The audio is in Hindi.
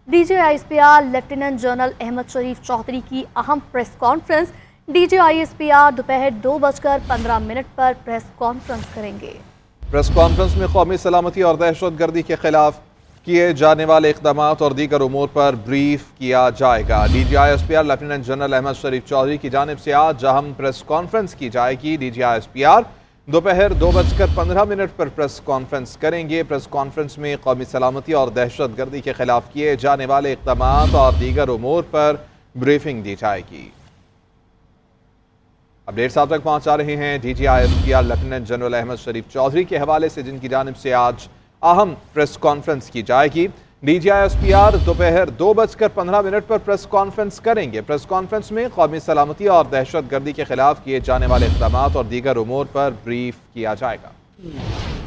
DGISPR lieutenant general Ahmed Sharif Chaudhry की अहम प्रेस कॉन्फ्रेंस। DGISPR दोपहर 2:15 पर प्रेस कॉन्फ्रेंस करेंगे। प्रेस कॉन्फ्रेंस में कौमी सलामती और दहशतगर्दी के खिलाफ किए जाने वाले इक़दाम और दीगर उमूर पर ब्रीफ किया जाएगा। DGISPR lieutenant general Ahmed Sharif Chaudhry की जानिब से आज अहम प्रेस कॉन्फ्रेंस की जाएगी। DGISPR दोपहर 2:15 पर प्रेस कॉन्फ्रेंस करेंगे। प्रेस कॉन्फ्रेंस में कौमी सलामती और दहशतगर्दी के खिलाफ किए जाने वाले इक़दाम और दीगर उमूर पर ब्रीफिंग दी जाएगी। अपडेट्स आप तक पहुंचा रहे हैं DGISPR lieutenant general Ahmed Sharif Chaudhry के हवाले से, जिनकी जानिब से आज अहम प्रेस कॉन्फ्रेंस की जाएगी। DGISPR दोपहर 2:15 पर प्रेस कॉन्फ्रेंस करेंगे। प्रेस कॉन्फ्रेंस में कौमी सलामती और दहशतगर्दी के खिलाफ किए जाने वाले इक़दाम और दीगर उमूर पर ब्रीफ किया जाएगा।